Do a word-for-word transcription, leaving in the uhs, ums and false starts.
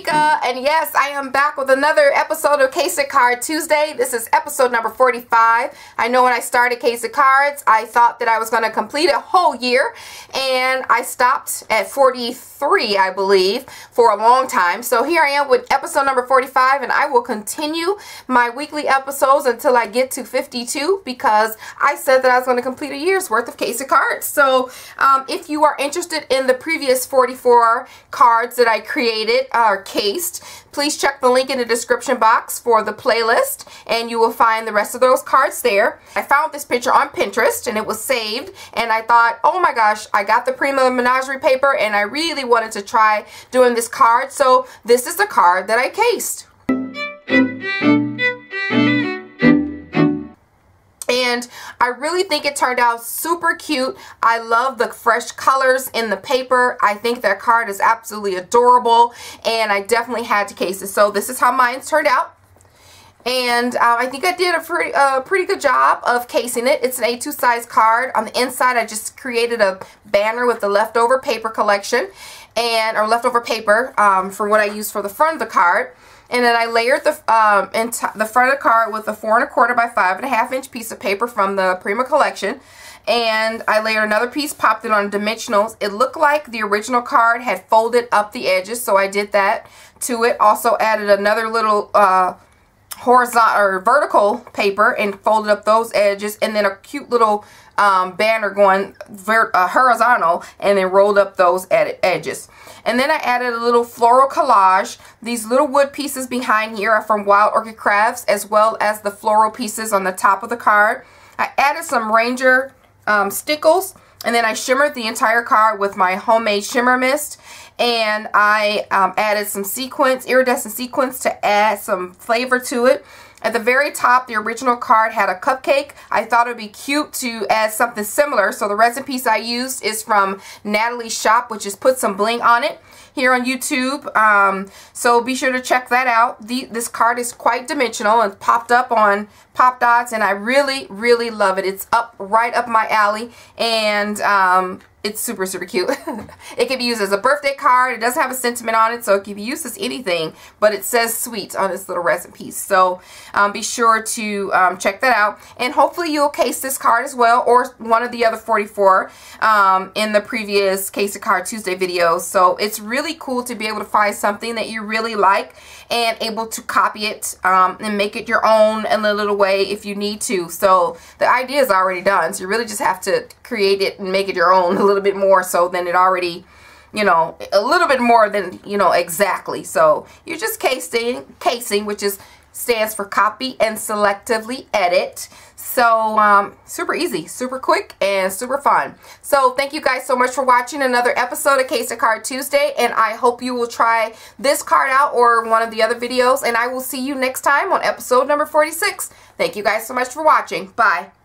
Mika, and yes, I am back with another episode of Case of Card Tuesday. This is episode number forty-five. I know when I started Case of Cards, I thought that I was going to complete a whole year, and I stopped at forty-three, I believe, for a long time. So here I am with episode number forty-five, and I will continue my weekly episodes until I get to fifty-two, because I said that I was going to complete a year's worth of Case of Cards. So um, if you are interested in the previous forty-four cards that I created or cased, please check the link in the description box for the playlist, and you will find the rest of those cards there. I found this picture on Pinterest, and it was saved, and I thought, oh my gosh, I got the Prima Menagerie paper, and I really wanted to try doing this card, so this is the card that I cased. And I really think it turned out super cute. I love the fresh colors in the paper. I think that card is absolutely adorable, and I definitely had to case it. So this is how mine turned out. And uh, I think I did a pretty, uh, pretty good job of casing it. It's an A two size card. On the inside, I just created a banner with the leftover paper collection, and or leftover paper um, for what I used for the front of the card. And then I layered the um, the front of the card with a four and a quarter by five and a half inch piece of paper from the Prima collection. And I layered another piece, popped it on dimensionals. It looked like the original card had folded up the edges, so I did that to it. Also added another little uh, horizontal or vertical paper and folded up those edges, and then a cute little um, banner going ver uh, horizontal, and then rolled up those ed edges. And then I added a little floral collage. These little wood pieces behind here are from Wild Orchid Crafts, as well as the floral pieces on the top of the card. I added some Ranger um, stickles, and then I shimmered the entire card with my homemade shimmer mist. And I um, added some sequins, iridescent sequins, to add some flavor to it. At the very top, the original card had a cupcake. I thought it would be cute to add something similar. So the resin piece I used is from Natalie's Shop, which is Put Some Bling on It, here on YouTube. Um, so be sure to check that out. The, this card is quite dimensional and popped up on Pop Dots, and I really, really love it. It's up right up my alley, and um, it's super, super cute. It can be used as a birthday card. It doesn't have a sentiment on it, so it can be used as anything, but it says sweet on this little resin piece. So um, be sure to um, check that out, and hopefully you'll case this card as well, or one of the other forty-four um, in the previous Case of Card Tuesday videos. So it's really cool to be able to find something that you really like and able to copy it um, and make it your own in a little way if you need to. So the idea is already done, so you really just have to create it and make it your own a little bit more so than it already, you know, a little bit more than, you know, exactly. So you're just casing, casing, which is stands for copy and selectively edit. So um, super easy, super quick, and super fun. So thank you guys so much for watching another episode of Case of Card Tuesday, and I hope you will try this card out or one of the other videos, and I will see you next time on episode number forty-six. Thank you guys so much for watching. Bye.